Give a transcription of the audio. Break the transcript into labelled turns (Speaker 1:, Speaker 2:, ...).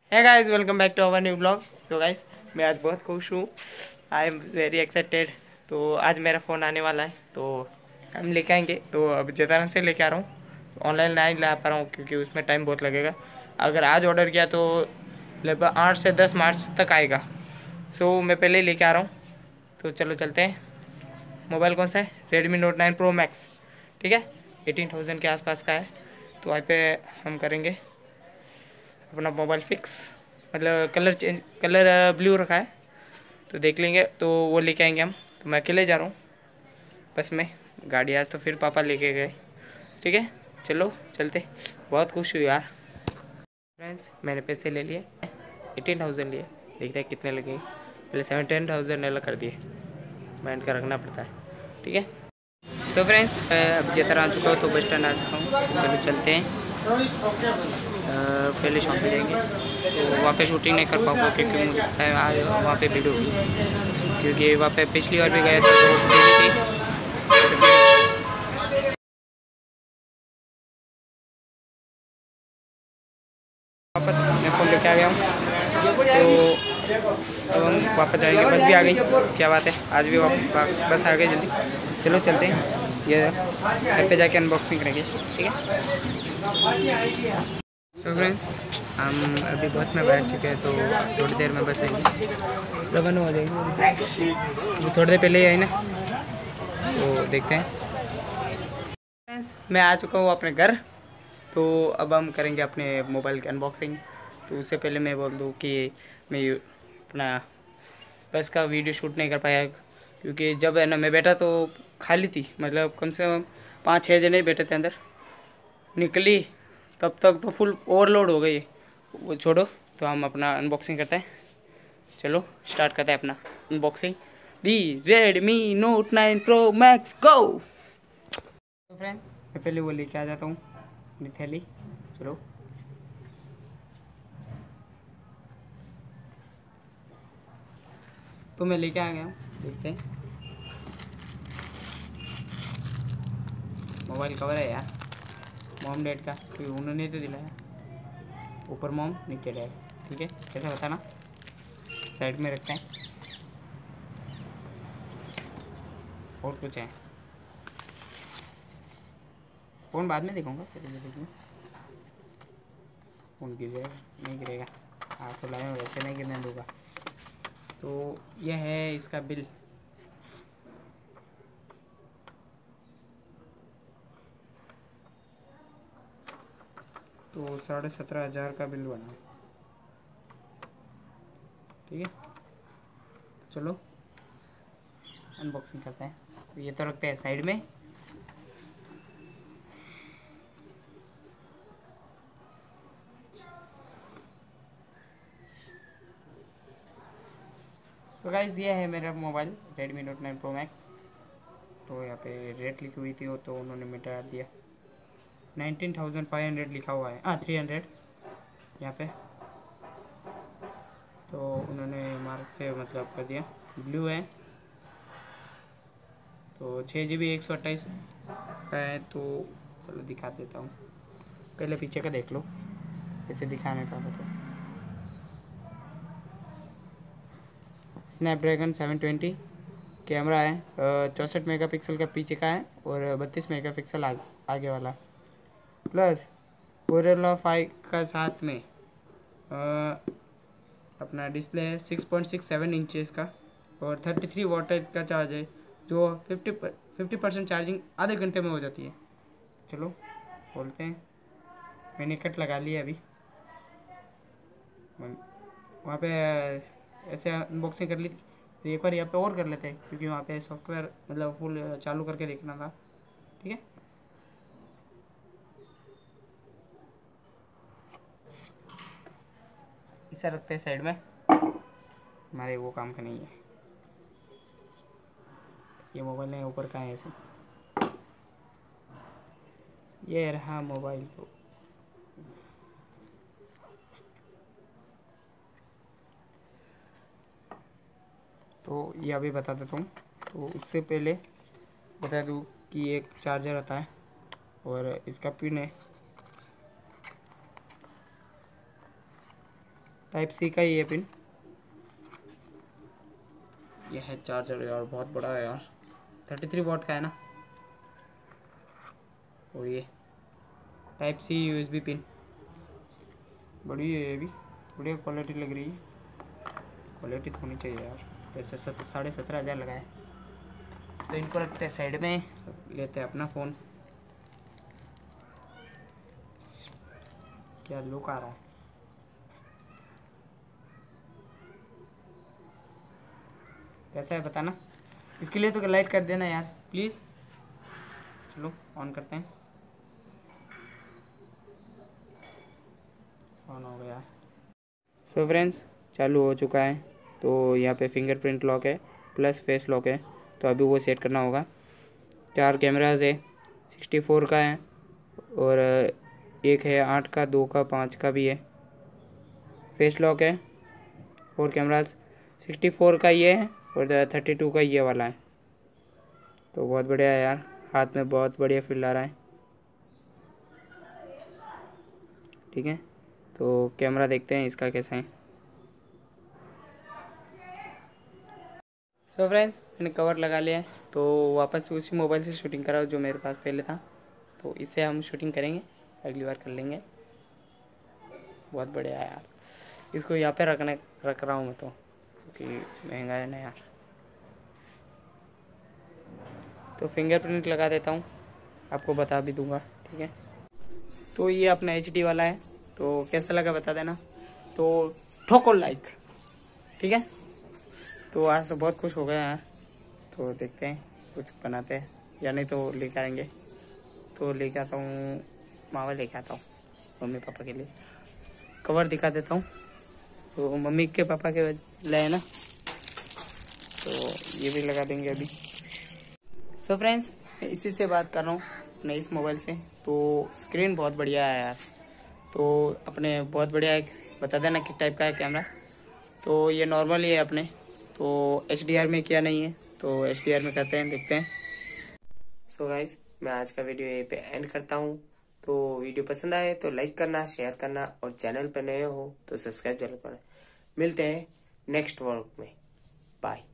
Speaker 1: है guys, welcome back to our new blog. So guys, मैं आज बहुत खुश हूँ। I am very excited. तो आज मेरा फ़ोन आने वाला है, तो हम लेके आएंगे। तो अब जतारा से लेके आ रहा हूँ, ऑनलाइन नहीं ला पा रहा हूँ क्योंकि उसमें टाइम बहुत लगेगा। अगर आज ऑर्डर किया तो लगभग 8 से 10 मार्च तक आएगा। सो मैं पहले ही लेके आ रहा हूँ। तो चलो चलते हैं। मोबाइल कौन सा है? Redmi note 9 pro max. ठीक है, 18,000 के आसपास का है। तो वहीं पे हम करेंगे अपना मोबाइल फिक्स। मतलब कलर चेंज, कलर ब्लू रखा है, तो देख लेंगे। तो वो लेके आएंगे हम। तो मैं अकेले जा रहा हूँ बस में। गाड़ी आज तो फिर पापा लेके गए। ठीक है, चलो चलते। बहुत खुश हुई यार। फ्रेंड्स, मैंने पैसे ले लिए, 18,000 लिए। देखते हैं कितने लगेंगे। पहले 17,000 अलग कर दिए, बैंड का रखना पड़ता है। ठीक है। सो फ्रेंड्स, अब जतर आ चुका हूँ, तो बस स्टैंड आ चुका हूँ। चलो चलते हैं। पहले शॉप पे जाएंगे। तो वहाँ पे शूटिंग नहीं कर पाऊँगा क्योंकि मुझे पता है आज वहाँ पे भीड़ होगी। क्योंकि वहाँ पे पिछली बार भी गया था तो भीड़ थी। वापस मैं फ़ोन लेके आ गया हूँ। तो अब हम वापस जाएंगे। बस भी आ गई, क्या बात है, आज भी वापस बस आ गई जल्दी। चलो चलते हैं। ये घर पे जाके अनबॉक्सिंग करेंगे। ठीक है। सो फ्रेंड्स, हम अभी बस में बैठ चुके हैं। तो थोड़ी देर में बस आएंगे, रवाना हो जाएंगे। वो थोड़ी देर पहले ही आई ना, तो देखते हैं। फ्रेंड्स, मैं आ चुका हूँ अपने घर। तो अब हम करेंगे अपने मोबाइल की अनबॉक्सिंग। तो उससे पहले मैं बोल दूँ कि मैं अपना बस का वीडियो शूट नहीं कर पाया क्योंकि जब है ना मैं बैठा तो खाली थी। मतलब कम से कम 5-6 जने बैठे थे अंदर। निकली तब तक तो फुल ओवरलोड हो गई। वो छोड़ो, तो हम अपना अनबॉक्सिंग करते हैं। चलो स्टार्ट करते हैं अपना unboxing. The Redmi note 9 pro max, go. तो फ्रेंड्स, मैं पहले वो लेके आ जाता हूँ अपनी थैली। चलो, तो मैं लेके आ गया हूँ। देखते हैं। मोबाइल कवर है यार, मॉम डैड का, क्योंकि उन्होंने तो दिलाया। ऊपर मॉम, नीचे डैड। ठीक है, कैसा बताना। साइड में रखते हैं। और कुछ है, फ़ोन बाद में दिखाऊंगा। पहले देखूँ फ़ोन गिर जाएगा, नहीं गिरेगा। आप तो लाए हो, वैसे नहीं गिरने दूंगा। तो यह है इसका बिल। तो 17,500 का बिल बना। ठीक है, चलो अनबॉक्सिंग करते हैं। तो ये तो रखते हैं साइड में। सो गाइस, ये है मेरा mobile Redmi note 9 pro max. तो यहाँ पे रेट लिखी हुई थी वो तो उन्होंने मिटा दिया। 19,500 लिखा हुआ है, 300 यहाँ पे। तो उन्होंने मार्क से मतलब कर दिया। ब्लू है, तो 6 GB 128 का है। तो चलो दिखा देता हूँ, पहले पीछे का देख लो, ऐसे दिखाने का तो। स्नैपड्रैगन 720 कैमरा है। 64 मेगापिक्सल का पीछे का है और 32 मेगापिक्सल आगे वाला। प्लस गोरिल्ला 5 का साथ में अपना डिस्प्ले है 6.67 इंचेस का। और 33 वोल्टेज का चार्ज है, जो 50% चार्जिंग आधे घंटे में हो जाती है। चलो बोलते हैं। मैंने कट लगा लिया अभी। वहाँ पे ऐसे अनबॉक्सिंग कर ली थी, तो एक बार यहाँ पे और कर लेते हैं क्योंकि वहाँ पे सॉफ्टवेयर मतलब फुल चालू करके देखना था। ठीक है, इसे रखते हैं साइड में। हमारे वो काम का नहीं है। ये मोबाइल है ऊपर का है ऐसे। ये रहा मोबाइल। तो ये अभी बता देता हूँ। तो उससे पहले बता दूँ कि एक चार्जर आता है और इसका पिन है टाइप सी का ही है पिन। यह है चार्जर यार, बहुत बड़ा है यार, 33 वॉट का है ना। और ये टाइप सी USB पिन, बड़ी है ये भी, बढ़िया क्वालिटी लग रही है। क्वालिटी तो होनी चाहिए यार। वैसे 17,500 लगाए, तो इनको रखते हैं साइड में, लेते हैं अपना फ़ोन। क्या लुक आ रहा है, कैसा है बताना। इसके लिए तो लाइट कर देना यार प्लीज़। चलो ऑन करते हैं, ऑन हो गया। सो फ्रेंड्स चालू हो चुका है। तो यहाँ पे फिंगरप्रिंट लॉक है प्लस फेस लॉक है, तो अभी वो सेट करना होगा। 4 कैमराज है, 64 का है, और एक है 8 का, 2 का, 5 का भी है। फेस लॉक है, 4 कैमराज, 64 का ये है और 32 का ये वाला है। तो बहुत बढ़िया है यार, हाथ में बहुत बढ़िया फील आ रहा है। ठीक है, तो कैमरा देखते हैं इसका कैसा है। सो फ्रेंड्स मैंने कवर लगा लिया है, तो वापस उसी मोबाइल से शूटिंग करा जो मेरे पास पहले था, तो इससे हम शूटिंग करेंगे, अगली बार कर लेंगे। बहुत बढ़िया है यार, इसको यहाँ पे रख रहा हूँ मैं तो, क्योंकि महंगा है ना यार। तो फिंगरप्रिंट लगा देता हूँ, आपको बता भी दूंगा। ठीक है, तो ये अपना HD वाला है, तो कैसा लगा बता देना, तो ठोको लाइक। ठीक है, तो आज तो बहुत खुश हो गया यार। तो देखते हैं कुछ बनाते हैं, या नहीं तो लेके आएंगे। तो लेके आता हूँ, मावा लेके आता हूँ मम्मी पापा के लिए। कवर दिखा देता हूँ, तो मम्मी के पापा के लिए है ना, तो ये भी लगा देंगे अभी। सो फ्रेंड्स इसी से बात कर रहा हूँ अपने इस मोबाइल से, तो स्क्रीन बहुत बढ़िया है यार। तो अपने बहुत बढ़िया है, बता देना किस टाइप का है कैमरा। तो ये नॉर्मल ही है अपने, तो HDR में किया नहीं है, तो HDR में करते हैं, देखते हैं। सो गाइस मैं आज का वीडियो यहीं पे एंड करता हूँ। तो वीडियो पसंद आए तो लाइक करना, शेयर करना, और चैनल पर नए हो तो सब्सक्राइब जरूर करना। मिलते हैं नेक्स्ट व्लॉग में, बाय।